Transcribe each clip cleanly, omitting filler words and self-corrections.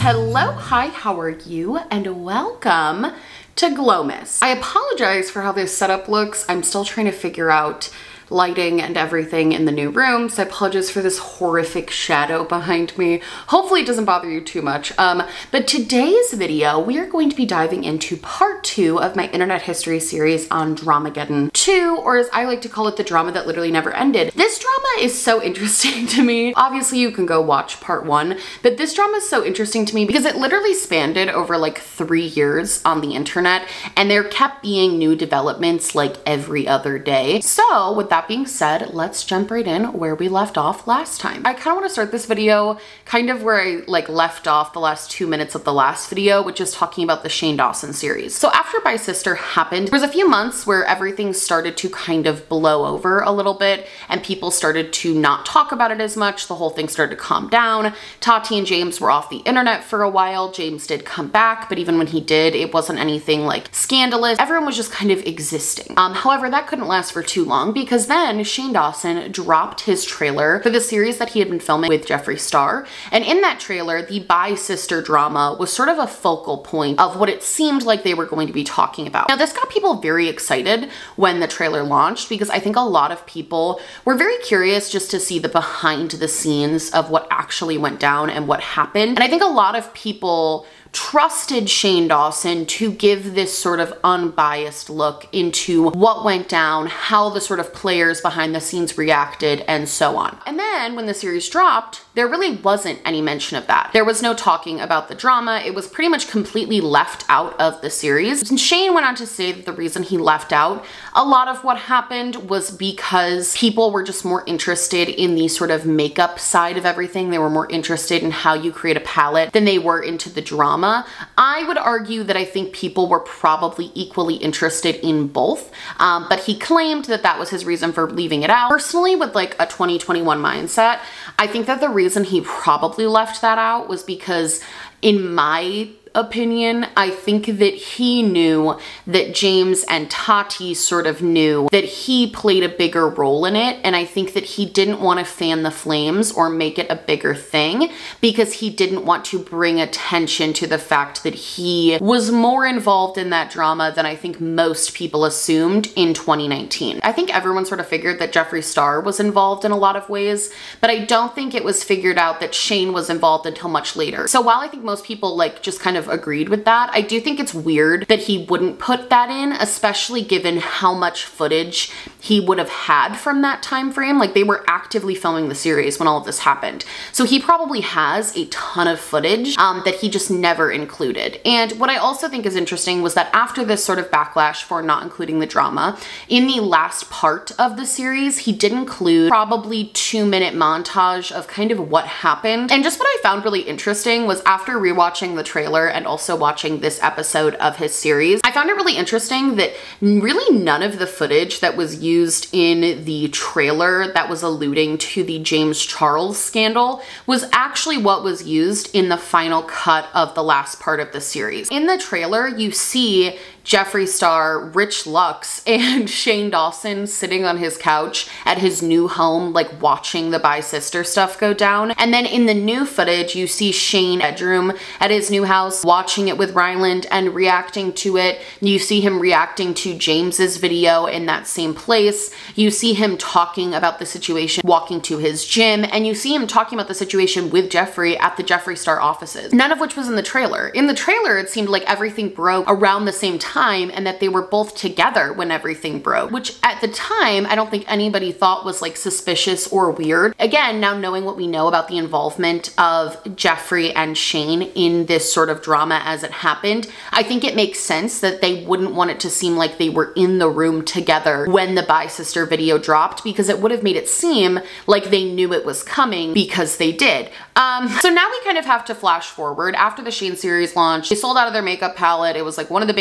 Hello, hi, how are you? And welcome to Glowmas. I apologize for how this setup looks. I'm still trying to figure out lighting and everything in the new room, so I apologize for this horrific shadow behind me. Hopefully it doesn't bother you too much. But today's video, we are going to be diving into part 2 of my internet history series on Dramageddon 2, or as I like to call it, the drama that literally never ended. This drama is so interesting to me. Obviously you can go watch part 1, but this drama is so interesting to me because it literally spanned over like 3 years on the internet, and there kept being new developments like every other day. So with that being said, let's jump right in where we left off last time. I kind of want to start this video kind of where I left off the last 2 minutes of the last video, which is talking about the Shane Dawson series. So after Bicester happened, there was a few months where everything started to kind of blow over a little bit and people started to not talk about it as much. The whole thing started to calm down. Tati and James were off the internet for a while. James did come back, but even when he did, it wasn't anything like scandalous. Everyone was just kind of existing. However, that couldn't last for too long because then Shane Dawson dropped his trailer for the series that he had been filming with Jeffree Star. And in that trailer, the bi-sister drama was sort of a focal point of what it seemed like they were going to be talking about. Now, this got people very excited when the trailer launched because I think a lot of people were very curious just to see the behind the scenes of what actually went down and what happened. And I think a lot of people trusted Shane Dawson to give this sort of unbiased look into what went down, how the sort of players behind the scenes reacted, and so on. And then when the series dropped, there really wasn't any mention of that. There was no talking about the drama. It was pretty much completely left out of the series. And Shane went on to say that the reason he left out a lot of what happened was because people were just more interested in the sort of makeup side of everything. They were more interested in how you create a palette than they were into the drama. I would argue that I think people were probably equally interested in both, but he claimed that that was his reason for leaving it out. Personally, with like a 2021 mindset, I think that the reason he probably left that out was because, in my opinion, I think that he knew that James and Tati sort of knew that he played a bigger role in it, and I think that he didn't want to fan the flames or make it a bigger thing because he didn't want to bring attention to the fact that he was more involved in that drama than I think most people assumed in 2019. I think everyone sort of figured that Jeffree Star was involved in a lot of ways, but I don't think it was figured out that Shane was involved until much later. So while I think most people just kind of agreed with that, I do think it's weird that he wouldn't put that in, especially given how much footage he would have had from that time frame. Like, they were actively filming the series when all of this happened. So he probably has a ton of footage that he just never included. And what I also think is interesting was that after this sort of backlash for not including the drama, in the last part of the series, he did include probably 2-minute montage of kind of what happened. And just what I found really interesting was after rewatching the trailer and also watching this episode of his series, I found it really interesting that really none of the footage that was used in the trailer that was alluding to the James Charles scandal was actually what was used in the final cut of the last part of the series. In the trailer, you see Jeffree Star, Rich Lux, and Shane Dawson sitting on his couch at his new home, watching the bi-sister stuff go down. And then in the new footage, you see Shane bedroom at his new house, watching it with Ryland and reacting to it. You see him reacting to James's video in that same place. You see him talking about the situation, walking to his gym, and you see him talking about the situation with Jeffree at the Jeffree Star offices, none of which was in the trailer. In the trailer, it seemed like everything broke around the same time and that they were both together when everything broke, which at the time, I don't think anybody thought was suspicious or weird. Again, now knowing what we know about the involvement of Jeffree and Shane in this sort of drama as it happened, I think it makes sense that they wouldn't want it to seem like they were in the room together when the bi-sister video dropped, because it would have made it seem like they knew it was coming, because they did. So now we kind of have to flash forward. After the Shane series launched, they sold out of their makeup palette. It was one of the biggest makeup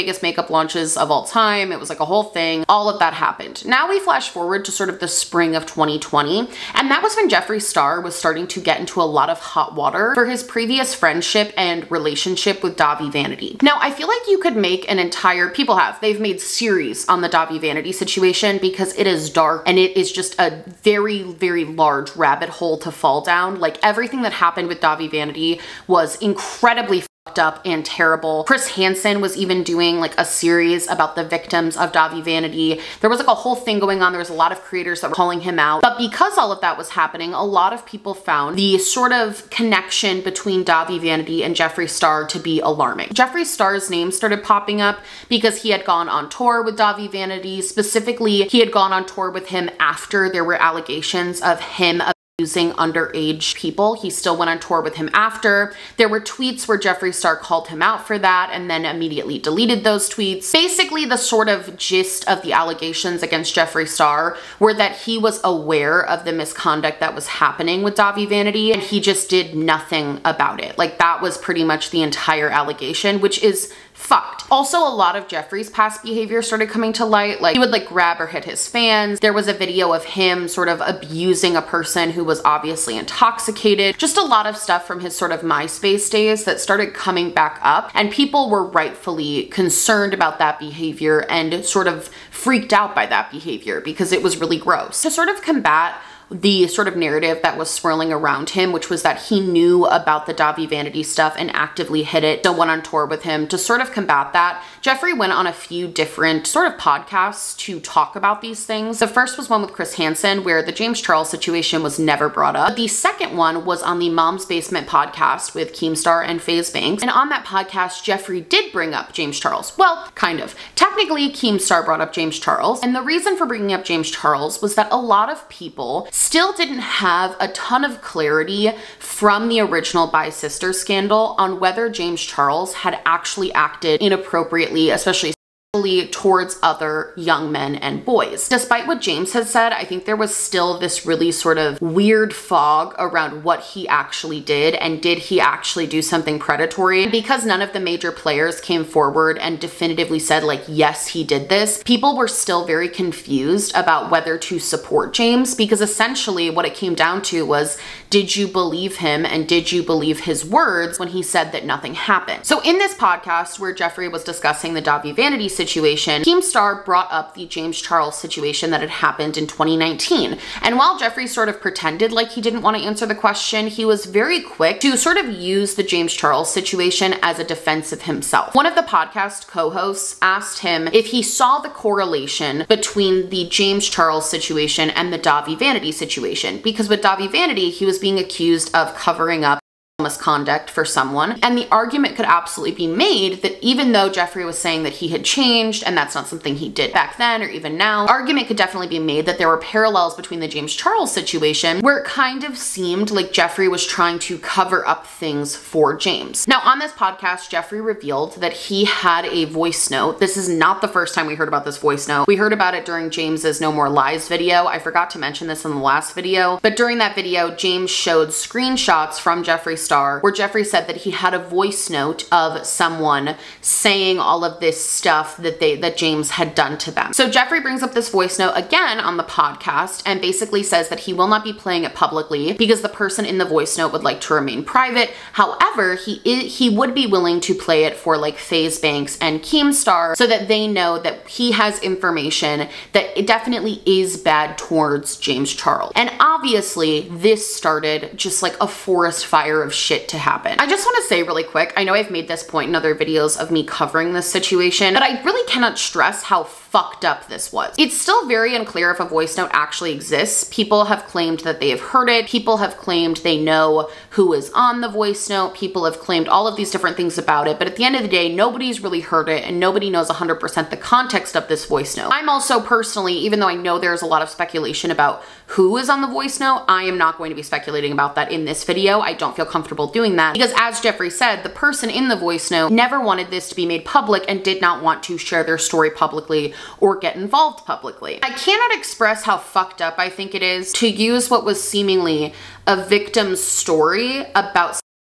makeup launches of all time. It was like a whole thing. All of that happened. Now we flash forward to sort of the spring of 2020, and that was when Jeffree Star was starting to get into a lot of hot water for his previous friendship and relationship with Dahvie Vanity. Now, I feel like you could make an entire, they've made series on the Dahvie Vanity situation because it is dark and it is just a very, very large rabbit hole to fall down. Like, everything that happened with Dahvie Vanity was incredibly fucked up and terrible. Chris Hansen was even doing like a series about the victims of Dahvie Vanity. There was like a whole thing going on. There was a lot of creators that were calling him out. But because all of that was happening, a lot of people found the sort of connection between Dahvie Vanity and Jeffree Star to be alarming. Jeffree Star's name started popping up because he had gone on tour with Dahvie Vanity. Specifically, he had gone on tour with him after there were allegations of him abusing underage people. He still went on tour with him after. There were tweets where Jeffree Star called him out for that and then immediately deleted those tweets. Basically, the sort of gist of the allegations against Jeffree Star were that he was aware of the misconduct that was happening with Dahvie Vanity and he just did nothing about it. Like, that was pretty much the entire allegation, which is fucked. Also, a lot of Jeffree's past behavior started coming to light. Like, he would like grab or hit his fans. There was a video of him sort of abusing a person who was obviously intoxicated. Just a lot of stuff from his sort of MySpace days that started coming back up, and people were rightfully concerned about that behavior and sort of freaked out by that behavior because it was really gross. To sort of combat the sort of narrative that was swirling around him, which was that he knew about the Dahvie Vanity stuff and actively hid it, still went on tour with him. To sort of combat that, Jeffree went on a few different sort of podcasts to talk about these things. The first was one with Chris Hansen, where the James Charles situation was never brought up. The second one was on the Mom's Basement podcast with Keemstar and FaZe Banks. And on that podcast, Jeffree did bring up James Charles. Well, kind of. Technically, Keemstar brought up James Charles. And the reason for bringing up James Charles was that a lot of people still didn't have a ton of clarity from the original Bi Sisters scandal on whether James Charles had actually acted inappropriately, especially towards other young men and boys. Despite what James had said, I think there was still this really sort of weird fog around what he actually did and did he actually do something predatory. Because none of the major players came forward and definitively said like, yes, he did this, people were still very confused about whether to support James, because essentially what it came down to was, did you believe him and did you believe his words when he said that nothing happened? So in this podcast where Jeffree was discussing the Dahvie Vanity situation, Keemstar brought up the James Charles situation that had happened in 2019. And while Jeffree sort of pretended like he didn't want to answer the question, he was very quick to sort of use the James Charles situation as a defense of himself. One of the podcast co-hosts asked him if he saw the correlation between the James Charles situation and the Dahvie Vanity situation, because with Dahvie Vanity, he was being accused of covering up misconduct for someone, and the argument could absolutely be made that even though Jeffree was saying that he had changed and that's not something he did back then or even now, argument could definitely be made that there were parallels between the James Charles situation where it kind of seemed like Jeffree was trying to cover up things for James. Now on this podcast, Jeffree revealed that he had a voice note. This is not the first time we heard about this voice note. We heard about it during James's No More Lies video. I forgot to mention this in the last video, but during that video, James showed screenshots from Jeffree Star where Jeffree said that he had a voice note of someone saying all of this stuff that James had done to them. So Jeffree brings up this voice note again on the podcast and basically says that he will not be playing it publicly because the person in the voice note would like to remain private. However, he would be willing to play it for like FaZe Banks and Keemstar so that they know that he has information that it definitely is bad towards James Charles. And obviously this started just like a forest fire of shit to happen. I just want to say really quick, I know I've made this point in other videos of me covering this situation, but I really cannot stress how fucked up this was. It's still very unclear if a voice note actually exists. People have claimed that they have heard it. People have claimed they know who is on the voice note. People have claimed all of these different things about it, but at the end of the day, nobody's really heard it and nobody knows 100% the context of this voice note. I'm also personally, even though I know there's a lot of speculation about who is on the voice note, I am not going to be speculating about that in this video. I don't feel comfortable doing that because, as Jeffree said, the person in the voice note never wanted this to be made public and did not want to share their story publicly or get involved publicly. I cannot express how fucked up I think it is to use what was seemingly a victim's story about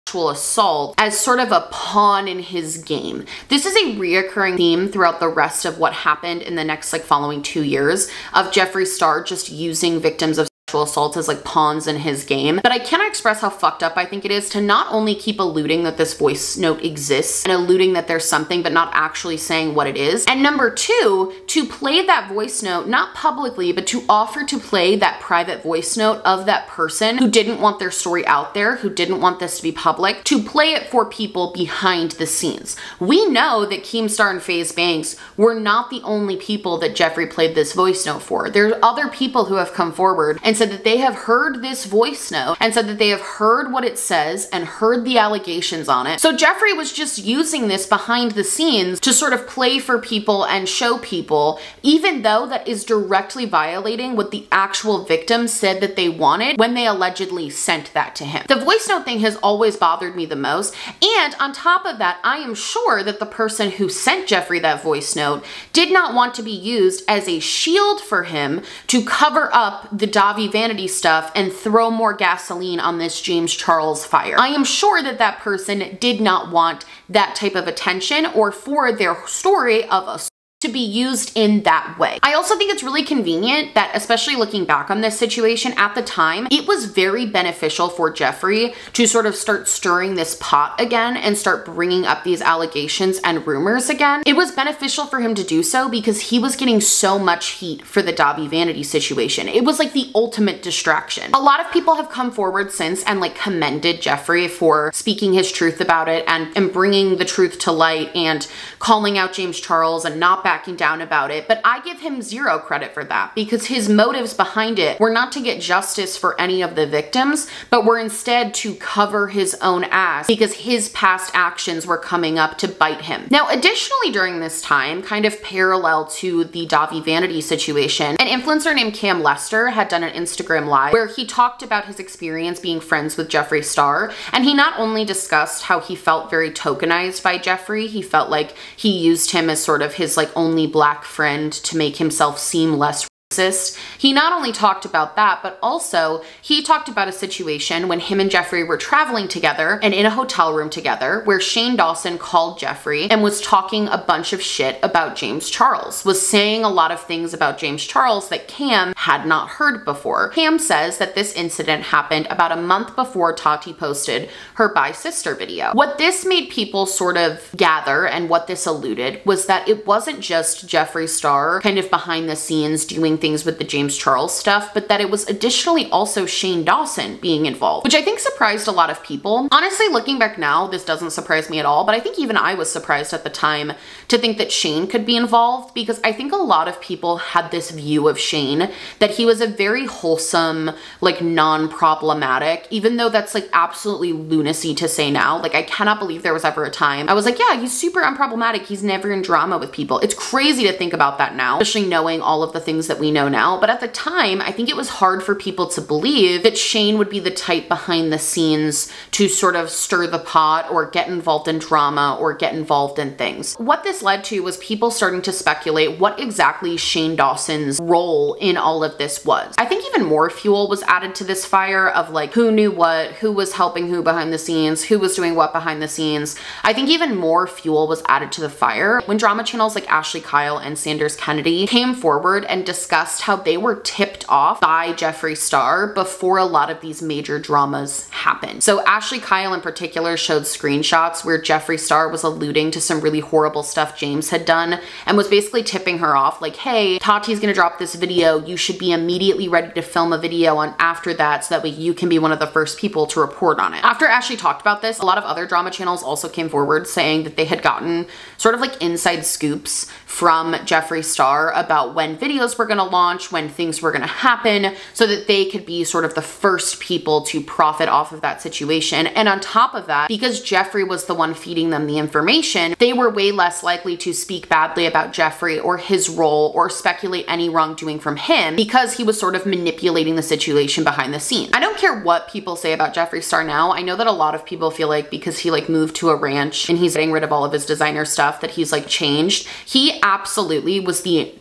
assault as sort of a pawn in his game. This is a reoccurring theme throughout the rest of what happened in the next like following 2 years of Jeffree Star just using victims of assaults as like pawns in his game. But I cannot express how fucked up I think it is to not only keep alluding that this voice note exists and alluding that there's something but not actually saying what it is. And number two, to play that voice note, not publicly, but to offer to play that private voice note of that person who didn't want their story out there, who didn't want this to be public, to play it for people behind the scenes. We know that Keemstar and FaZe Banks were not the only people that Jeffree played this voice note for. There's other people who have come forward and said that they have heard this voice note and said that they have heard what it says and heard the allegations on it. So Jeffree was just using this behind the scenes to sort of play for people and show people, even though that is directly violating what the actual victims said that they wanted when they allegedly sent that to him. The voice note thing has always bothered me the most. And on top of that, I am sure that the person who sent Jeffree that voice note did not want to be used as a shield for him to cover up the Dahvie Vanity stuff and throw more gasoline on this James Charles fire. I am sure that that person did not want that type of attention or for their story of a to be used in that way. I also think it's really convenient that, especially looking back on this situation at the time, it was very beneficial for Jeffree to sort of start stirring this pot again and start bringing up these allegations and rumors again. It was beneficial for him to do so because he was getting so much heat for the Dahvie Vanity situation. It was like the ultimate distraction. A lot of people have come forward since and like commended Jeffree for speaking his truth about it and bringing the truth to light and calling out James Charles and not backing down about it, but I give him zero credit for that because his motives behind it were not to get justice for any of the victims, but were instead to cover his own ass because his past actions were coming up to bite him. Now, additionally during this time, kind of parallel to the Dahvie Vanity situation, an influencer named Cam Lester had done an Instagram live where he talked about his experience being friends with Jeffree Star, and he not only discussed how he felt very tokenized by Jeffree, he felt like he used him as sort of his like only black friend to make himself seem less racist. He not only talked about that, but also he talked about a situation when him and Jeffree were traveling together and in a hotel room together where Shane Dawson called Jeffree and was talking a bunch of shit about James Charles, was saying a lot of things about James Charles that Cam had not heard before. Cam says that this incident happened about a month before Tati posted her Bye Sister video. What this made people sort of gather and what this alluded was that it wasn't just Jeffree Star kind of behind the scenes doing things with the James Charles stuff, but that it was additionally also Shane Dawson being involved, which I think surprised a lot of people. Honestly, looking back now, this doesn't surprise me at all, but I think even I was surprised at the time to think that Shane could be involved because I think a lot of people had this view of Shane that he was a very wholesome, like non-problematic, even though that's like absolutely lunacy to say now. Like I cannot believe there was ever a time I was like, yeah, he's super unproblematic. He's never in drama with people. It's crazy to think about that now, especially knowing all of the things that we know now. But at the time, I think it was hard for people to believe that Shane would be the type behind the scenes to sort of stir the pot or get involved in drama or get involved in things. What this led to was people starting to speculate what exactly Shane Dawson's role in all of this was. I think even more fuel was added to this fire of like who knew what, who was helping who behind the scenes, who was doing what behind the scenes. I think even more fuel was added to the fire when drama channels like Ashley Kyle and Sanders Kennedy came forward and discussed how they were tipped off by Jeffree Star before a lot of these major dramas happened. So Ashley Kyle in particular showed screenshots where Jeffree Star was alluding to some really horrible stuff James had done and was basically tipping her off like, hey, Tati's gonna drop this video. You should be immediately ready to film a video on after that so that way you can be one of the first people to report on it. After Ashley talked about this, a lot of other drama channels also came forward saying that they had gotten sort of like inside scoops from Jeffree Star about when videos were gonna launch, when things were gonna happen, so that they could be sort of the first people to profit off of that situation. And on top of that, because Jeffree was the one feeding them the information, they were way less likely to speak badly about Jeffree or his role or speculate any wrongdoing from him because he was sort of manipulating the situation behind the scenes. I don't care what people say about Jeffree Star now. I know that a lot of people feel like because he like moved to a ranch and he's getting rid of all of his designer stuff that he's like changed. He absolutely was the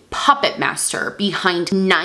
puppet master behind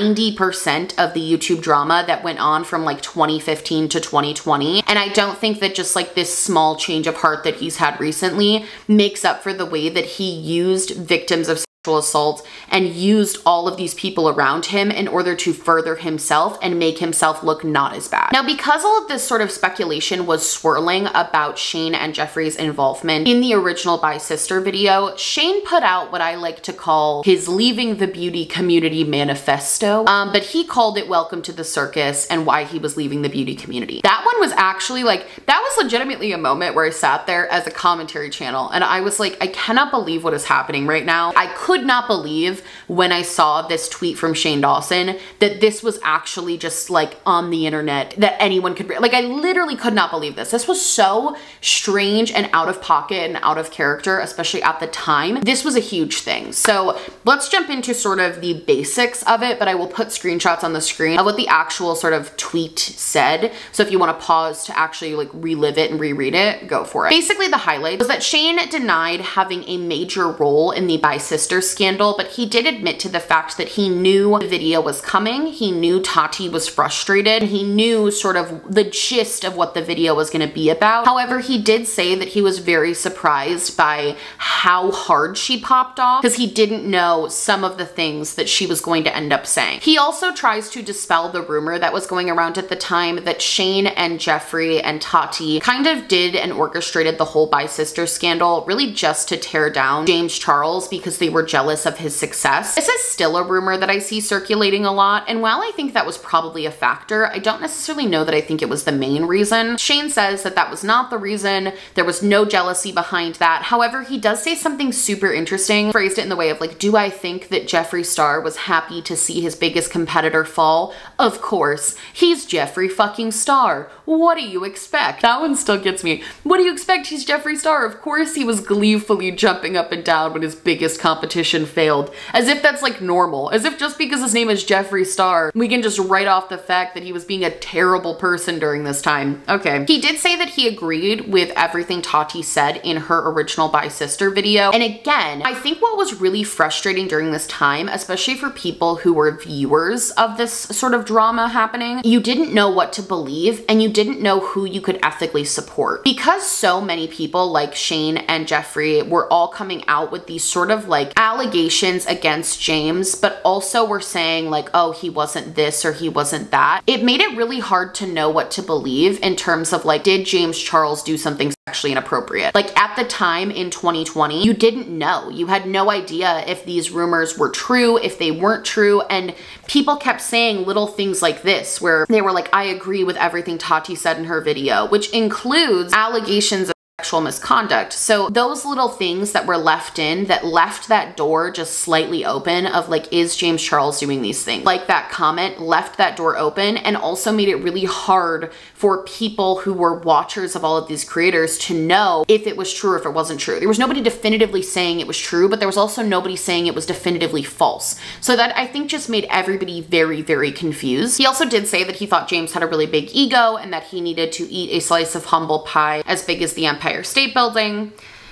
90% of the YouTube drama that went on from like 2015 to 2020. And I don't think that just like this small change of heart that he's had recently makes up for the way that he used victims of sexual assault and used all of these people around him in order to further himself and make himself look not as bad. Now, because all of this sort of speculation was swirling about Shane and Jeffree's involvement in the original By Sister video, Shane put out what I like to call his Leaving the Beauty Community manifesto, but he called it Welcome to the Circus and why he was leaving the beauty community. That one was actually like, that was legitimately a moment where I sat there as a commentary channel and I was like, I cannot believe what is happening right now. I could not believe when I saw this tweet from Shane Dawson that this was actually just like on the internet, that anyone could, like I literally could not believe this. This was so strange and out of pocket and out of character, especially at the time. This was a huge thing. So let's jump into sort of the basics of it, but I will put screenshots on the screen of what the actual sort of tweet said. So if you want to pause to actually like relive it and reread it, go for it. Basically the highlight was that Shane denied having a major role in the By Sister scandal, but he did admit to the fact that he knew the video was coming. He knew Tati was frustrated. He knew sort of the gist of what the video was going to be about. However, he did say that he was very surprised by how hard she popped off because he didn't know some of the things that she was going to end up saying. He also tries to dispel the rumor that was going around at the time that Shane and Jeffree and Tati kind of did and orchestrated the whole By Sister scandal really just to tear down James Charles because they were jealous of his success. This is still a rumor that I see circulating a lot, and while I think that was probably a factor, I don't necessarily know that I think it was the main reason. Shane says that that was not the reason. There was no jealousy behind that. However, he does say something super interesting, phrased it in the way of like, do I think that Jeffree Star was happy to see his biggest competitor fall? Of course. He's Jeffree fucking Star. What do you expect? That one still gets me. What do you expect? He's Jeffree Star. Of course he was gleefully jumping up and down when his biggest competition failed. As if that's like normal. As if just because his name is Jeffree Star, we can just write off the fact that he was being a terrible person during this time. Okay. He did say that he agreed with everything Tati said in her original By Sister video. And again, I think what was really frustrating during this time, especially for people who were viewers of this sort of drama happening, you didn't know what to believe and you didn't know who you could ethically support. Because so many people like Shane and Jeffree were all coming out with these sort of like allegations against James, but also were saying like, oh, he wasn't this or he wasn't that. It made it really hard to know what to believe in terms of like, did James Charles do something sexually inappropriate? Like at the time in 2020, you didn't know. You had no idea if these rumors were true, if they weren't true, and people kept saying little things like this where they were like, I agree with everything Tati said in her video, which includes allegations of sexual misconduct. So those little things that were left in that left that door just slightly open of like, is James Charles doing these things? Like that comment left that door open and also made it really hard for people who were watchers of all of these creators to know if it was true or if it wasn't true. There was nobody definitively saying it was true, but there was also nobody saying it was definitively false. So that I think just made everybody very, very confused. He also did say that he thought James had a really big ego and that he needed to eat a slice of humble pie as big as the Empire State Building.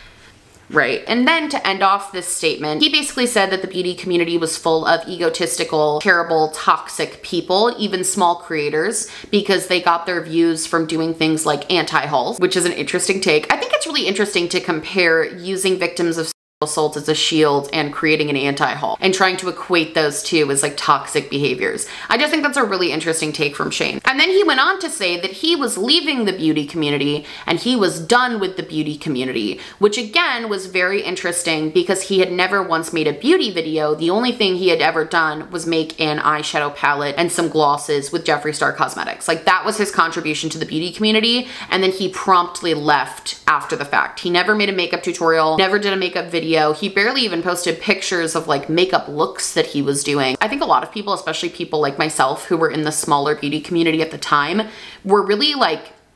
Right. And then to end off this statement, he basically said that the beauty community was full of egotistical, terrible, toxic people, even small creators, because they got their views from doing things like anti-hauls, which is an interesting take. I think it's really interesting to compare using victims of assault as a shield and creating an anti-haul and trying to equate those two as like toxic behaviors. I just think that's a really interesting take from Shane. And then he went on to say that he was leaving the beauty community and he was done with the beauty community, which again was very interesting because he had never once made a beauty video. The only thing he had ever done was make an eyeshadow palette and some glosses with Jeffree Star Cosmetics. Like that was his contribution to the beauty community. And then he promptly left after the fact. He never made a makeup tutorial, never did a makeup video. He barely even posted pictures of like makeup looks that he was doing. I think a lot of people, especially people like myself who were in the smaller beauty community at the time, were really like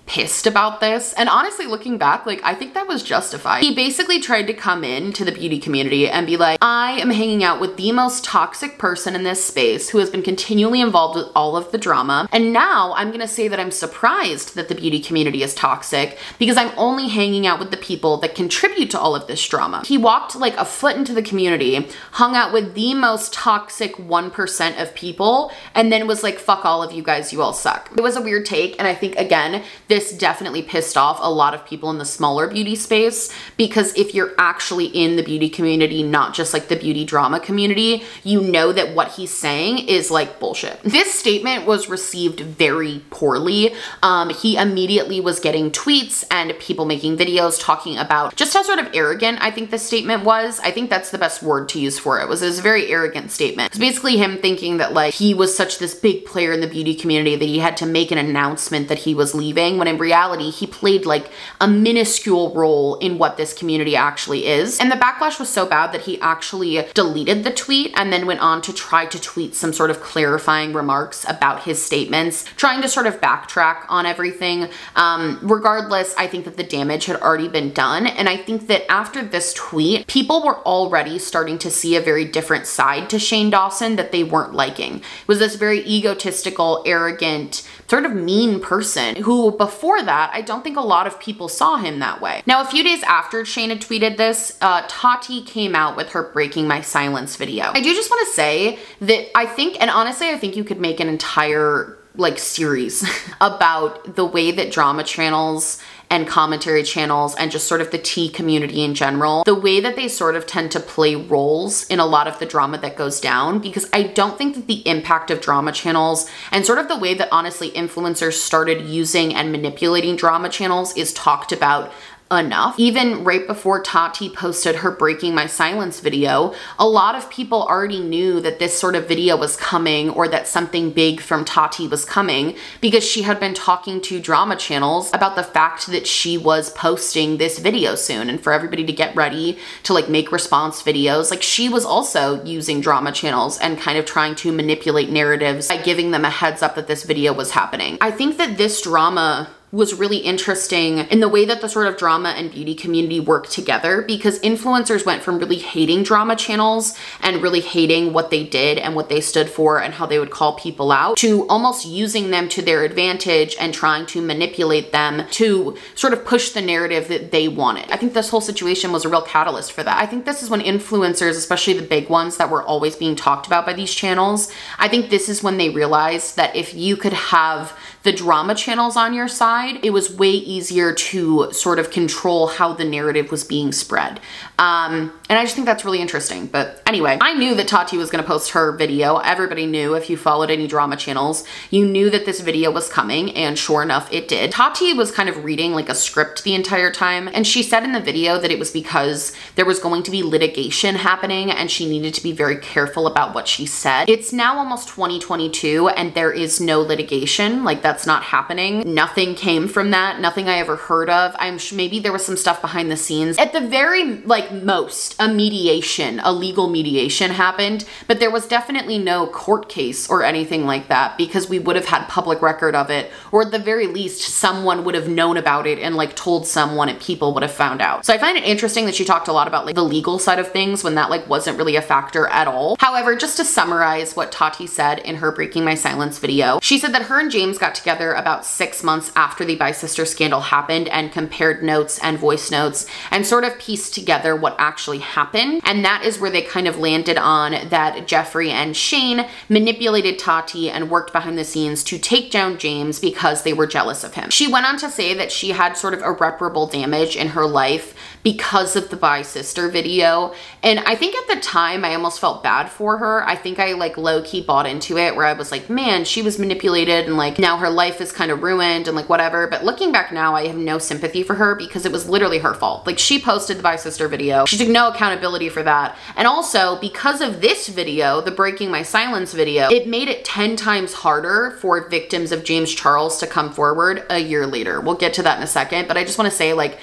pissed about this. And honestly, looking back, like, I think that was justified. He basically tried to come in to the beauty community and be like, I am hanging out with the most toxic person in this space who has been continually involved with all of the drama. And now I'm gonna say that I'm surprised that the beauty community is toxic because I'm only hanging out with the people that contribute to all of this drama. He walked like a foot into the community, hung out with the most toxic 1% of people, and then was like, fuck all of you guys, you all suck. It was a weird take, and I think, again, this definitely pissed off a lot of people in the smaller beauty space, because if you're actually in the beauty community, not just like the beauty drama community, you know that what he's saying is like bullshit. This statement was received very poorly. He immediately was getting tweets and people making videos talking about just how sort of arrogant I think this statement was. I think that's the best word to use for it. It was a very arrogant statement. It's basically him thinking that like he was such this big player in the beauty community that he had to make an announcement that he was leaving, when in reality he played like a minuscule role in what this community actually is. And the backlash was so bad that he actually deleted the tweet and then went on to try to tweet some sort of clarifying remarks about his statements, trying to sort of backtrack on everything. Regardless, I think that the damage had already been done. And I think that after this tweet, people were already starting to see a very different side to Shane Dawson that they weren't liking. It was this very egotistical, arrogant, sort of mean person who before that, I don't think a lot of people saw him that way. Now, a few days after Shane had tweeted this, Tati came out with her Breaking My Silence video. I do just want to say that I think, and honestly, I think you could make an entire like series about the way that drama channels and commentary channels and just sort of the tea community in general, the way that they sort of tend to play roles in a lot of the drama that goes down, because I don't think that the impact of drama channels and sort of the way that honestly influencers started using and manipulating drama channels is talked about enough. Even right before Tati posted her Breaking My Silence video, a lot of people already knew that this sort of video was coming, or that something big from Tati was coming, because she had been talking to drama channels about the fact that she was posting this video soon, and for everybody to get ready to like make response videos. Like, she was also using drama channels and kind of trying to manipulate narratives by giving them a heads up that this video was happening. I think that this drama was really interesting in the way that the sort of drama and beauty community work together, because influencers went from really hating drama channels and really hating what they did and what they stood for and how they would call people out, to almost using them to their advantage and trying to manipulate them to sort of push the narrative that they wanted. I think this whole situation was a real catalyst for that. I think this is when influencers, especially the big ones that were always being talked about by these channels, I think this is when they realized that if you could have the drama channels on your side, it was way easier to sort of control how the narrative was being spread. And I just think that's really interesting. But anyway, I knew that Tati was gonna post her video. Everybody knew, if you followed any drama channels, you knew that this video was coming, and sure enough, it did. Tati was kind of reading like a script the entire time, and she said in the video that it was because there was going to be litigation happening and she needed to be very careful about what she said. It's now almost 2022 and there is no litigation. Like, that's not happening. Nothing came from that. Nothing I ever heard of. I'm sure maybe there was some stuff behind the scenes. At the very like most, a legal mediation happened, but there was definitely no court case or anything like that, because we would have had public record of it, or at the very least someone would have known about it and like told someone and people would have found out. So I find it interesting that she talked a lot about like the legal side of things when that like wasn't really a factor at all. However, just to summarize what Tati said in her Breaking My Silence video, she said that her and James got together about 6 months after the Bisister scandal happened and compared notes and voice notes and sort of pieced together what actually happened. And that is where they kind of landed on that Jeffree and Shane manipulated Tati and worked behind the scenes to take down James because they were jealous of him. She went on to say that she had sort of irreparable damage in her life because of the Bisister video. And I think at the time I almost felt bad for her. I think I like low-key bought into it, where I was like, man, she was manipulated and like now her life is kind of ruined and like whatever. But looking back now, I have no sympathy for her because it was literally her fault. Like, she posted the Bisister video. She took no accountability for that. And also because of this video, the Breaking My Silence video, it made it 10 times harder for victims of James Charles to come forward a year later. We'll get to that in a second, but I just want to say, like,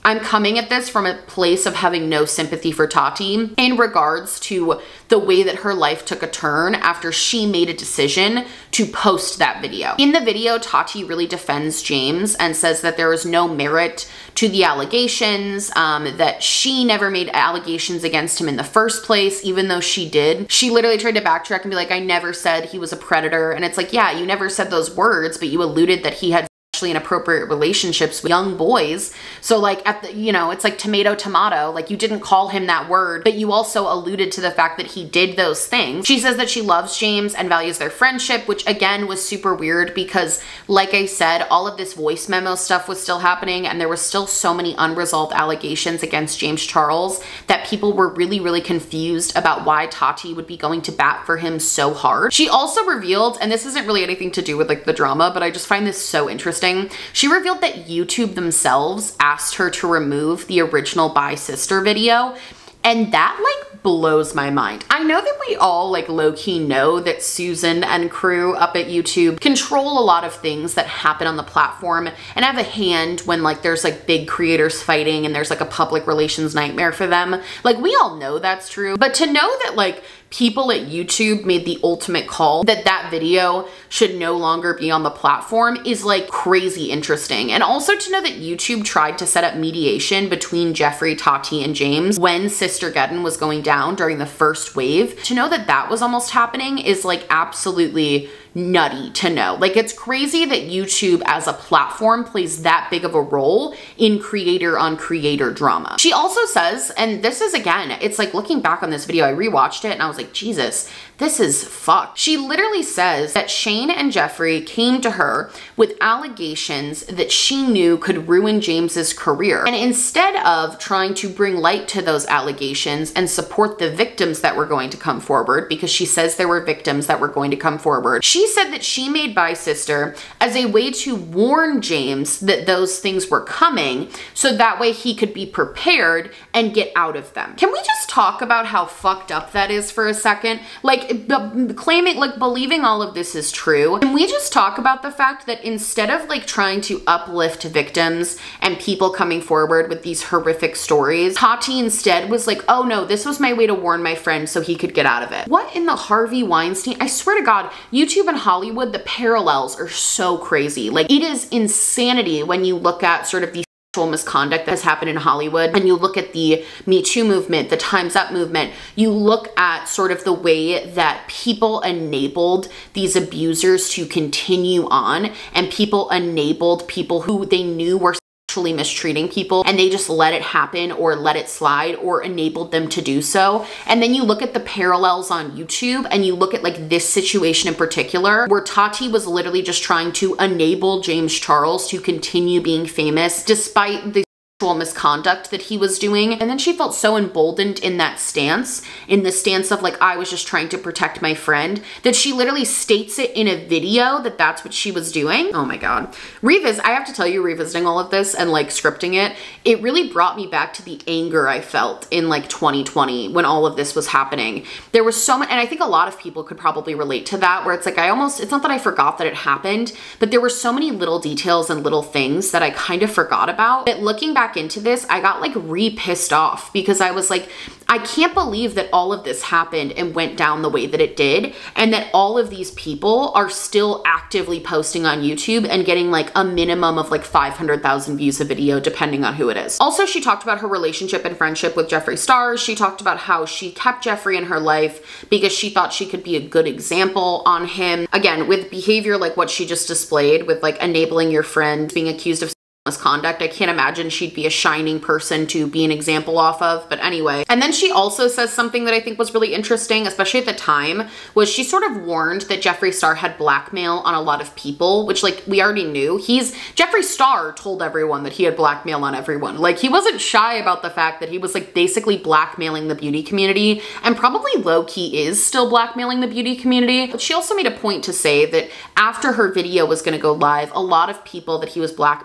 I'm coming at this from a place of having no sympathy for Tati in regards to the way that her life took a turn after she made a decision to post that video. In the video, Tati really defends James and says that there is no merit to the allegations, that she never made allegations against him in the first place, even though she did. She literally tried to backtrack and be like, I never said he was a predator. And it's like, yeah, you never said those words, but you alluded that he had inappropriate relationships with young boys. So like at the, you know, it's like tomato, tomato, like you didn't call him that word, but you also alluded to the fact that he did those things. She says that she loves James and values their friendship, which again was super weird because like I said, all of this voice memo stuff was still happening and there was still so many unresolved allegations against James Charles that people were really, really confused about why Tati would be going to bat for him so hard. She also revealed, and this isn't really anything to do with like the drama, but I just find this so interesting. She revealed that YouTube themselves asked her to remove the original Bye Sister video, and that like blows my mind. I know that we all like low-key know that Susan and crew up at YouTube control a lot of things that happen on the platform and have a hand when like there's like big creators fighting and there's like a public relations nightmare for them. Like we all know that's true, but to know that like people at YouTube made the ultimate call that that video should no longer be on the platform is like crazy interesting. And also to know that YouTube tried to set up mediation between Jeffree, Tati, and James when Sistergeddon was going down during the first wave. To know that that was almost happening is like absolutely nutty to know. Like it's crazy that YouTube as a platform plays that big of a role in creator on creator drama. She also says, and this is again, it's like looking back on this video, I rewatched it and I was like, Jesus, this is fucked. She literally says that Shane and Jeffree came to her with allegations that she knew could ruin James's career. And instead of trying to bring light to those allegations and support the victims that were going to come forward, because she says there were victims that were going to come forward, she said that she made Bye Sister as a way to warn James that those things were coming so that way he could be prepared and get out of them. Can we just talk about how fucked up that is for a second? Like claiming, like believing all of this is true. Can we just talk about the fact that instead of like trying to uplift victims and people coming forward with these horrific stories, Tati instead was like, oh no, this was my way to warn my friend so he could get out of it. What in the Harvey Weinstein? I swear to God, YouTube and Hollywood, the parallels are so crazy. Like it is insanity when you look at sort of the sexual misconduct that has happened in Hollywood and you look at the Me Too movement, the Time's Up movement, you look at sort of the way that people enabled these abusers to continue on and people enabled people who they knew were sexually mistreating people and they just let it happen or let it slide or enabled them to do so. And then you look at the parallels on YouTube and you look at like this situation in particular where Tati was literally just trying to enable James Charles to continue being famous despite the misconduct that he was doing. And then she felt so emboldened in that stance, in the stance of like, I was just trying to protect my friend, that she literally states it in a video that that's what she was doing. Oh my God. I have to tell you, revisiting all of this and like scripting it, it really brought me back to the anger I felt in like 2020 when all of this was happening. There was so much, and I think a lot of people could probably relate to that, where it's like, it's not that I forgot that it happened, but there were so many little details and little things that I kind of forgot about that looking back into this, I got like pissed off because I was like, I can't believe that all of this happened and went down the way that it did, and that all of these people are still actively posting on YouTube and getting like a minimum of like 500,000 views a video, depending on who it is. Also, she talked about her relationship and friendship with Jeffree Star. She talked about how she kept Jeffree in her life because she thought she could be a good example on him. Again, with behavior like what she just displayed with like enabling your friend being accused of misconduct, I can't imagine she'd be a shining person to be an example off of, but anyway. And then she also says something that I think was really interesting, especially at the time, was she sort of warned that Jeffree Star had blackmail on a lot of people, which like we already knew. Jeffree Star told everyone that he had blackmail on everyone. Like he wasn't shy about the fact that he was like basically blackmailing the beauty community, and probably low-key is still blackmailing the beauty community. But she also made a point to say that after her video was gonna go live, a lot of people that he was blackmailing were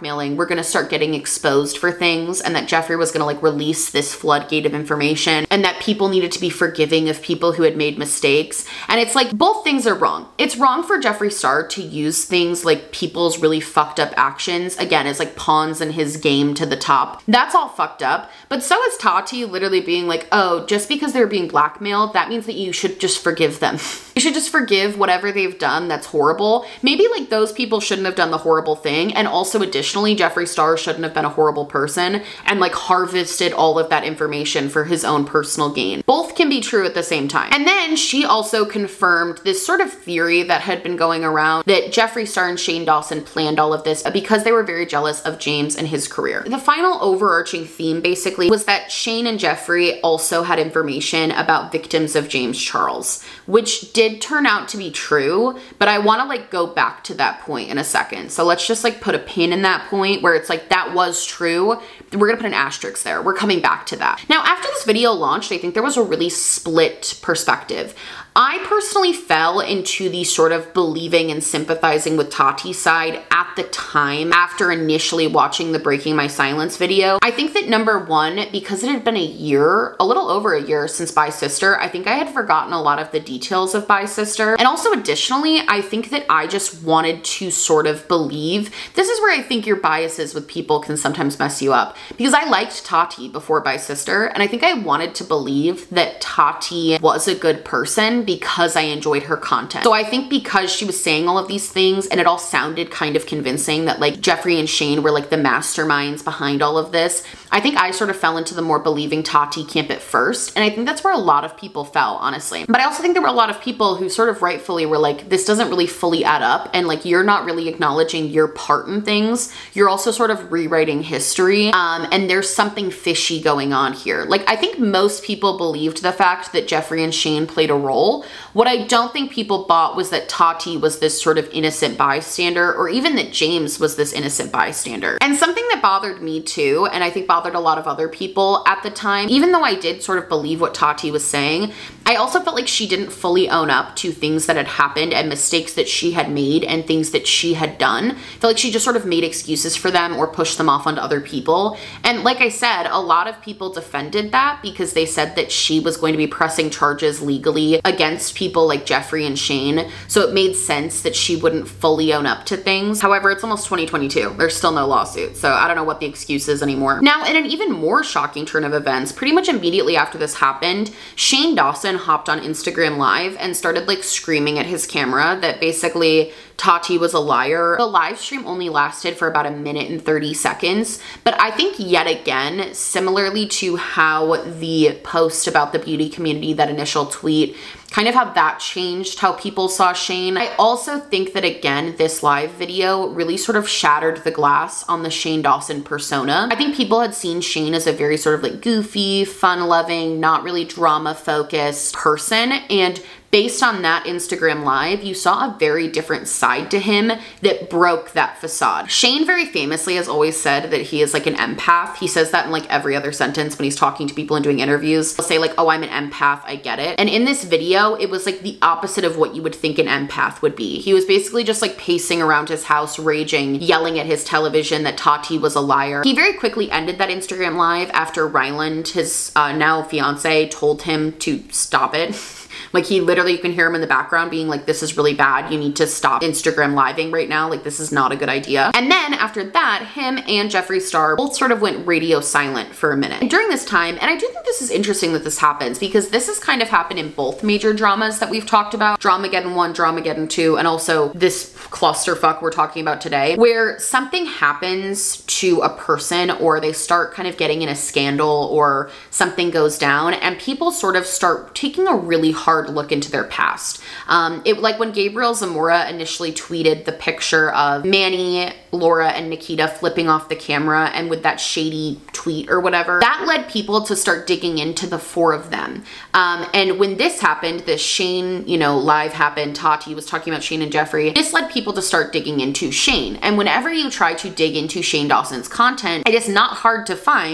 gonna start getting exposed for things, and that Jeffree was gonna like release this floodgate of information, and that people needed to be forgiving of people who had made mistakes. And it's like, both things are wrong. It's wrong for Jeffree Star to use things like people's really fucked up actions, again, as like pawns in his game to the top. That's all fucked up. But so is Tati literally being like, oh, just because they're being blackmailed, that means that you should just forgive them. You should just forgive whatever they've done that's horrible. Maybe like those people shouldn't have done the horrible thing. And also additionally, Jeffree Star shouldn't have been a horrible person and like harvested all of that information for his own personal gain. Both can be true at the same time. And then she also confirmed this sort of theory that had been going around that Jeffree Star and Shane Dawson planned all of this because they were very jealous of James and his career. The final overarching theme basically was that Shane and Jeffree also had information about victims of James Charles, which did turn out to be true, but I want to like go back to that point in a second. So let's just like put a pin in that point where it's like, that was true. We're gonna put an asterisk there. We're coming back to that. Now, after this video launched, I think there was a really split perspective. I personally fell into the sort of believing and sympathizing with Tati's side at the time after initially watching the Breaking My Silence video. I think that number one, because it had been a year, a little over a year since Bye Sister, I think I had forgotten a lot of the details of Bye Sister. And also additionally, I think that I just wanted to sort of believe, this is where I think your biases with people can sometimes mess you up, because I liked Tati before Bye Sister, and I think I wanted to believe that Tati was a good person because I enjoyed her content. So I think because she was saying all of these things and it all sounded kind of convincing that like Jeffree and Shane were like the masterminds behind all of this, I think I sort of fell into the more believing Tati camp at first. And I think that's where a lot of people fell, honestly. But I also think there were a lot of people who sort of rightfully were like, this doesn't really fully add up. And like, you're not really acknowledging your part in things. You're also sort of rewriting history. And there's something fishy going on here. Like, I think most people believed the fact that Jeffree and Shane played a role. What I don't think people bought was that Tati was this sort of innocent bystander, or even that James was this innocent bystander. And something that bothered me too, and I think bothered a lot of other people at the time, even though I did sort of believe what Tati was saying, I also felt like she didn't fully own up to things that had happened and mistakes that she had made and things that she had done. I felt like she just sort of made excuses for them or pushed them off onto other people. And like I said, a lot of people defended that because they said that she was going to be pressing charges legally against people like Jeffree and Shane. So it made sense that she wouldn't fully own up to things. However, it's almost 2022. There's still no lawsuit. So I don't know what the excuse is anymore. Now, in an even more shocking turn of events, pretty much immediately after this happened, Shane Dawson hopped on Instagram Live and started like screaming at his camera that basically Tati was a liar. The live stream only lasted for about 1 minute and 30 seconds, but I think yet again, similarly to how the post about the beauty community, that initial tweet, kind of how that changed how people saw Shane. I also think that again, this live video really sort of shattered the glass on the Shane Dawson persona. I think people had seen Shane as a very sort of like goofy, fun-loving, not really drama-focused person, and based on that Instagram Live, you saw a very different side to him that broke that facade. Shane very famously has always said that he is like an empath. He says that in like every other sentence when he's talking to people and doing interviews. He'll say like, oh, I'm an empath, I get it. And in this video, it was like the opposite of what you would think an empath would be. He was basically just like pacing around his house, raging, yelling at his television that Tati was a liar. He very quickly ended that Instagram Live after Ryland, his now fiance, told him to stop it. Like he literally, you can hear him in the background being like, this is really bad. You need to stop Instagram living right now. Like this is not a good idea. And then after that, him and Jeffree Star both sort of went radio silent for a minute. And during this time, and I do think this is interesting that this happens because this has kind of happened in both major dramas that we've talked about, Dramageddon 1, Dramageddon 2, and also this clusterfuck we're talking about today, where something happens to a person or they start kind of getting in a scandal or something goes down and people sort of start taking a really hard look into their past. Like when Gabriel Zamora initially tweeted the picture of Manny, Laura, and Nikita flipping off the camera and with that shady tweet or whatever, that led people to start digging into the four of them. And when this happened, this Shane, you know, live happened, Tati was talking about Shane and Jeffree, this led people to start digging into Shane. And whenever you try to dig into Shane Dawson's content, it is not hard to find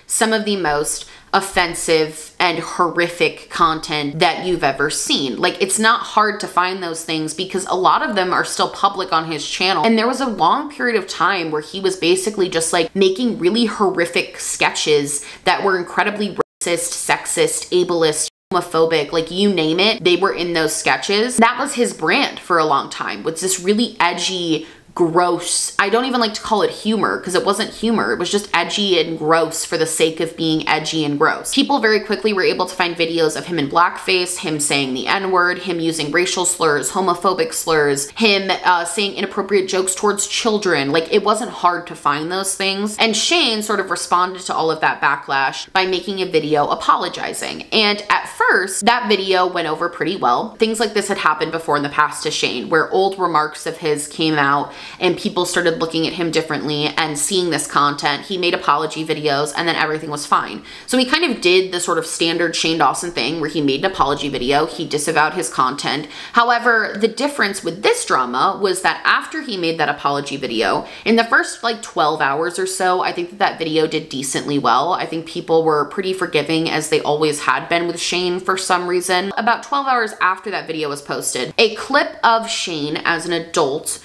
some of the most offensive and horrific content that you've ever seen. Like, it's not hard to find those things because a lot of them are still public on his channel. And there was a long period of time where he was basically just like making really horrific sketches that were incredibly racist, sexist, ableist, homophobic, like you name it, they were in those sketches. That was his brand for a long time, was this really edgy, gross, I don't even like to call it humor because it wasn't humor, it was just edgy and gross for the sake of being edgy and gross. People very quickly were able to find videos of him in blackface, him saying the N-word, him using racial slurs, homophobic slurs, him saying inappropriate jokes towards children. Like, it wasn't hard to find those things. And Shane sort of responded to all of that backlash by making a video apologizing. And at first, that video went over pretty well. Things like this had happened before in the past to Shane, where old remarks of his came out and people started looking at him differently and seeing this content. He made apology videos and then everything was fine. So he kind of did the sort of standard Shane Dawson thing where he made an apology video, he disavowed his content. However, the difference with this drama was that after he made that apology video, in the first like 12 hours or so, I think that video did decently well. I think people were pretty forgiving, as they always had been with Shane for some reason. About 12 hours after that video was posted, a clip of Shane as an adult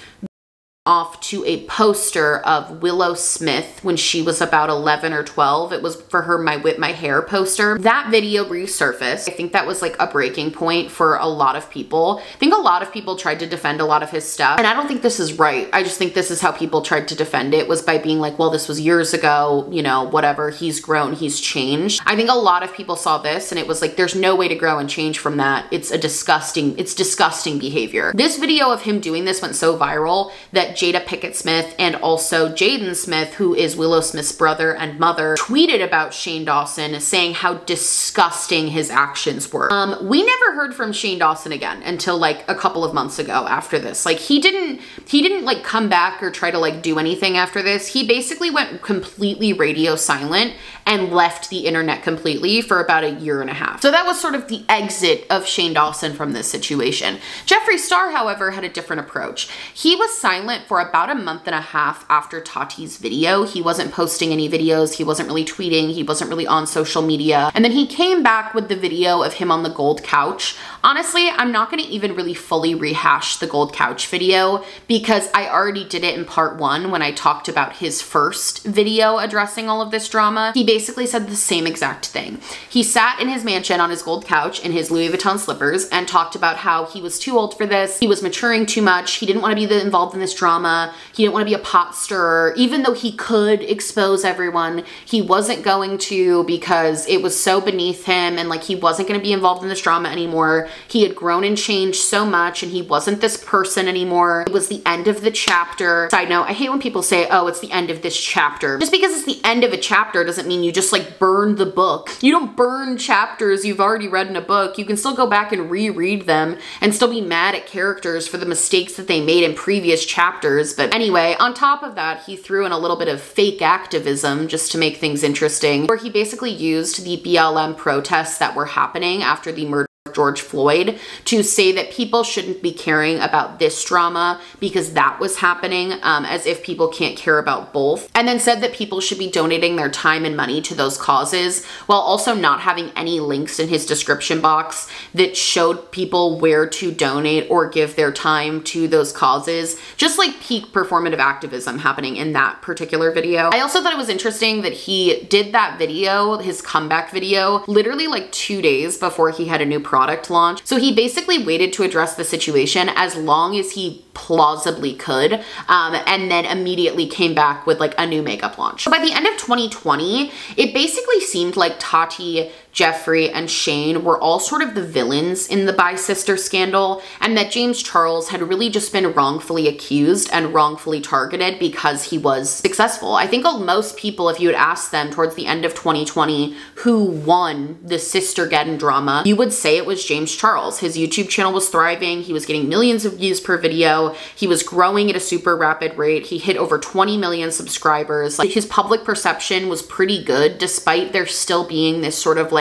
off to a poster of Willow Smith when she was about 11 or 12. It was for her My Whip My Hair poster. That video resurfaced. I think that was like a breaking point for a lot of people. I think a lot of people tried to defend a lot of his stuff, and I don't think this is right. I just think this is how people tried to defend it, was by being like, well, this was years ago, you know, whatever, he's grown, he's changed. I think a lot of people saw this and it was like, there's no way to grow and change from that. It's disgusting behavior. This video of him doing this went so viral that Jada Pinkett Smith and also Jaden Smith, who is Willow Smith's brother and mother, tweeted about Shane Dawson saying how disgusting his actions were. We never heard from Shane Dawson again until like a couple of months ago after this. Like, he didn't like come back or try to like do anything after this. He basically went completely radio silent and left the internet completely for about a year and a half. So that was sort of the exit of Shane Dawson from this situation. Jeffree Star, however, had a different approach. He was silent for about a month and a half after Tati's video. He wasn't posting any videos, he wasn't really tweeting, he wasn't really on social media. And then he came back with the video of him on the gold couch. Honestly, I'm not gonna even really fully rehash the gold couch video because I already did it in part 1 when I talked about his first video addressing all of this drama. He basically said the same exact thing. He sat in his mansion on his gold couch in his Louis Vuitton slippers and talked about how he was too old for this, he was maturing too much, he didn't want to be involved in this drama, he didn't want to be a pot stirrer. Even though he could expose everyone, he wasn't going to because it was so beneath him, and like he wasn't going to be involved in this drama anymore. He had grown and changed so much and he wasn't this person anymore. It was the end of the chapter. Side note, I hate when people say, oh, it's the end of this chapter. Just because it's the end of a chapter doesn't mean you just like burn the book. You don't burn chapters you've already read in a book. You can still go back and reread them and still be mad at characters for the mistakes that they made in previous chapters. But anyway, on top of that, he threw in a little bit of fake activism just to make things interesting, where he basically used the BLM protests that were happening after the murder George Floyd to say that people shouldn't be caring about this drama because that was happening, as if people can't care about both, and then said that people should be donating their time and money to those causes while also not having any links in his description box that showed people where to donate or give their time to those causes. Just like peak performative activism happening in that particular video. I also thought it was interesting that he did that video, his comeback video, literally like 2 days before he had a new product launch. So he basically waited to address the situation as long as he plausibly could, and then immediately came back with like a new makeup launch. So by the end of 2020, it basically seemed like Tati, Jeffree, and Shane were all sort of the villains in the Bi-Sister scandal, and that James Charles had really just been wrongfully accused and wrongfully targeted because he was successful. I think most people, if you had asked them towards the end of 2020 who won the Sistergeddon drama, you would say it was James Charles. His YouTube channel was thriving, he was getting millions of views per video, he was growing at a super rapid rate, he hit over 20 million subscribers. Like, his public perception was pretty good despite there still being this sort of like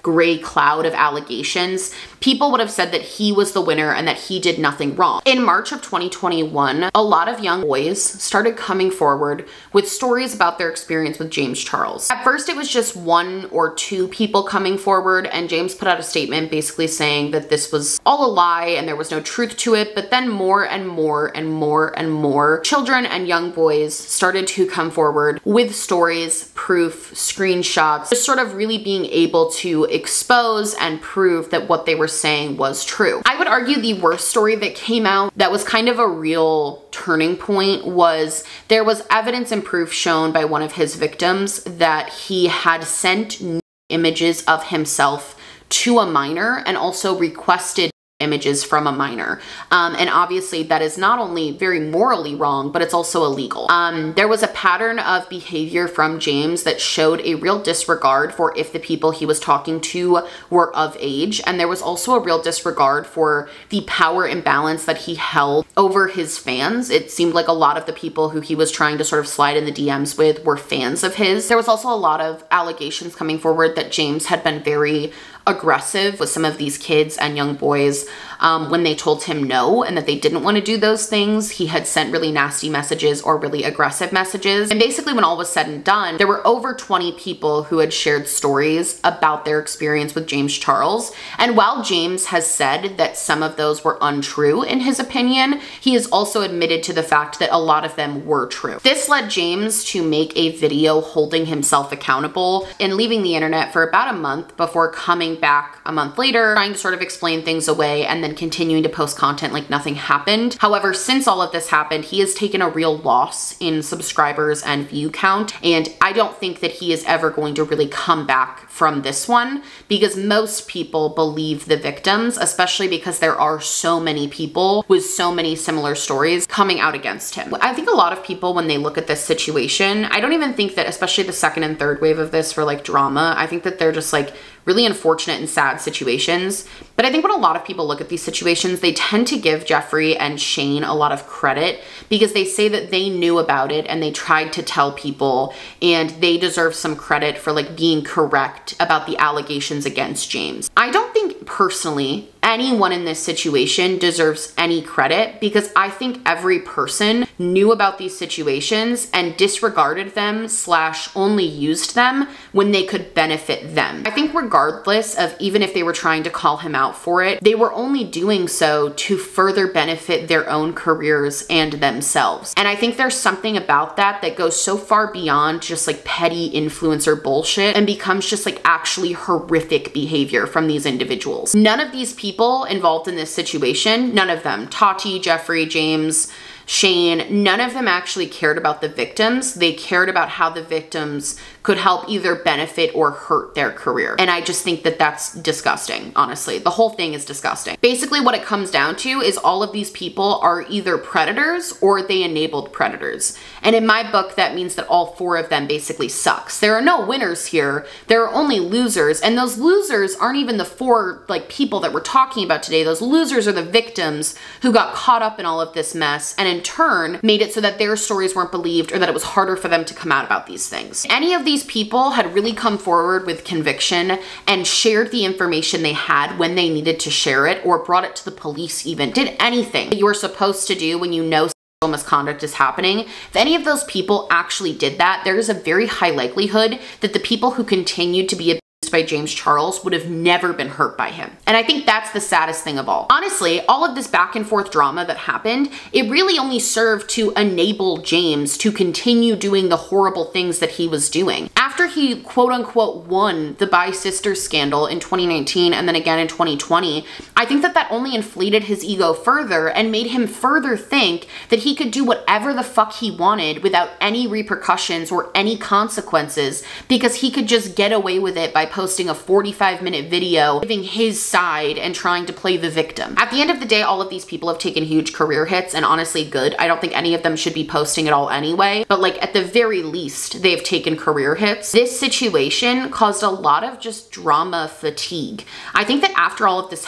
like gray cloud of allegations, people would have said that he was the winner and that he did nothing wrong. In March of 2021, a lot of young boys started coming forward with stories about their experience with James Charles. At first, it was just 1 or 2 people coming forward, and James put out a statement basically saying that this was all a lie and there was no truth to it. But then more and more and more and more children and young boys started to come forward with stories, proof, screenshots, just sort of really being able to expose and prove that what they were saying was true. I would argue the worst story that came out that was kind of a real turning point was there was evidence and proof shown by one of his victims that he had sent images of himself to a minor and also requested images from a minor. And obviously that is not only very morally wrong, but it's also illegal. There was a pattern of behavior from James that showed a real disregard for if the people he was talking to were of age. And there was also a real disregard for the power imbalance that he held over his fans. It seemed like a lot of the people who he was trying to sort of slide in the DMs with were fans of his. There was also a lot of allegations coming forward that James had been very aggressive with some of these kids and young boys when they told him no and that they didn't want to do those things. He had sent really nasty messages or really aggressive messages. And basically when all was said and done, there were over 20 people who had shared stories about their experience with James Charles. And while James has said that some of those were untrue in his opinion, he has also admitted to the fact that a lot of them were true. This led James to make a video holding himself accountable and leaving the internet for about a month before coming back a month later, trying to sort of explain things away and then continuing to post content like nothing happened. However, since all of this happened, he has taken a real loss in subscribers and view count. And I don't think that he is ever going to really come back from this one because most people believe the victims, especially because there are so many people with so many similar stories coming out against him. I think a lot of people, when they look at this situation, I don't even think that, especially the second and third wave of this for like drama, I think that they're just like really unfortunate and sad situations. But I think when a lot of people look at these situations, they tend to give Jeffree and Shane a lot of credit because they say that they knew about it and they tried to tell people, and they deserve some credit for like being correct about the allegations against James. I don't think personally anyone in this situation deserves any credit because I think every person knew about these situations and disregarded them / only used them when they could benefit them. I think regardless of even if they were trying to call him out for it, they were only doing so to further benefit their own careers and themselves. And I think there's something about that that goes so far beyond just like petty influencer bullshit and becomes just like actually horrific behavior from these individuals. None of these people involved in this situation, none of them, Tati, Jeffree, James, Shane, none of them actually cared about the victims. They cared about how the victims could help either benefit or hurt their career. And I just think that that's disgusting, honestly. The whole thing is disgusting. Basically what it comes down to is all of these people are either predators or they enabled predators. And in my book, that means that all 4 of them basically sucks. There are no winners here. There are only losers. And those losers aren't even the 4 like people that we're talking about today. Those losers are the victims who got caught up in all of this mess and in turn made it so that their stories weren't believed or that it was harder for them to come out about these things. Any of these people had really come forward with conviction and shared the information they had when they needed to share it or brought it to the police even, did anything that you were supposed to do when you know misconduct is happening. If any of those people actually did that, there is a very high likelihood that the people who continued to be by James Charles would have never been hurt by him. And I think that's the saddest thing of all. Honestly, all of this back and forth drama that happened, it really only served to enable James to continue doing the horrible things that he was doing. After he quote unquote won the Bi Sisters scandal in 2019 and then again in 2020, I think that that only inflated his ego further and made him further think that he could do whatever the fuck he wanted without any repercussions or any consequences because he could just get away with it by posting a 45-minute video giving his side and trying to play the victim. At the end of the day, all of these people have taken huge career hits, and honestly good. I don't think any of them should be posting at all anyway, but like at the very least, they've taken career hits. This situation caused a lot of just drama fatigue. I think that after all of this happened,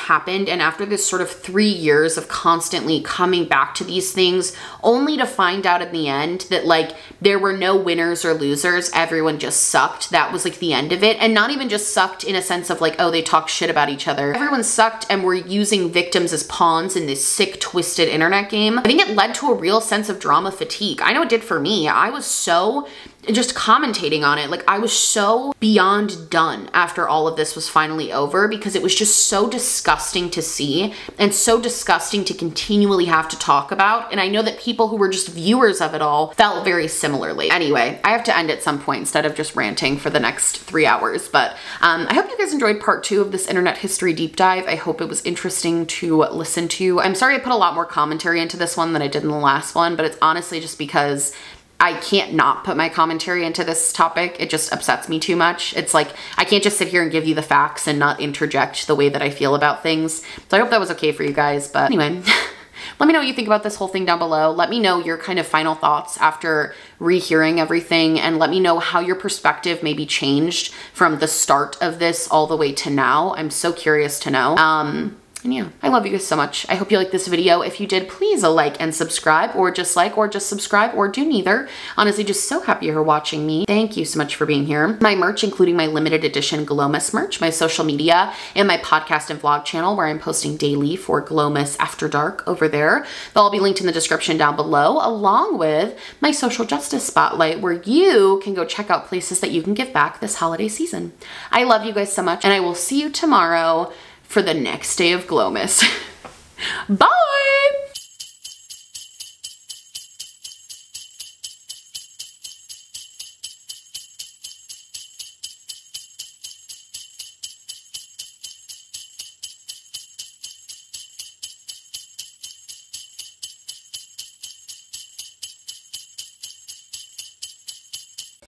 happened, and after this sort of 3 years of constantly coming back to these things, only to find out in the end that like there were no winners or losers, everyone just sucked. That was like the end of it. And not even just sucked in a sense of like, oh, they talk shit about each other. Everyone sucked and were using victims as pawns in this sick, twisted internet game. I think it led to a real sense of drama fatigue. I know it did for me. I was so just commentating on it. Like I was so beyond done after all of this was finally over, because it was just so disgusting to see and so disgusting to continually have to talk about. And I know that people who were just viewers of it all felt very similarly. Anyway, I have to end at some point instead of just ranting for the next 3 hours. But I hope you guys enjoyed part 2 of this internet history deep dive. I hope it was interesting to listen to. I'm sorry I put a lot more commentary into this one than I did in the last one, but it's honestly just because I can't not put my commentary into this topic. It just upsets me too much. It's like, I can't just sit here and give you the facts and not interject the way that I feel about things. So I hope that was okay for you guys. But anyway, let me know what you think about this whole thing down below. Let me know your kind of final thoughts after rehearing everything, and let me know how your perspective maybe changed from the start of this all the way to now. I'm so curious to know. And yeah, I love you guys so much. I hope you liked this video. If you did, please like and subscribe, or just subscribe, or do neither. Honestly, just so happy you're watching me. Thank you so much for being here. My merch, including my limited edition Glomus merch, my social media, and my podcast and vlog channel where I'm posting daily for Glomus After Dark over there. They'll all be linked in the description down below, along with my social justice spotlight where you can go check out places that you can give back this holiday season. I love you guys so much, and I will see you tomorrow for the next day of Glomus. Bye!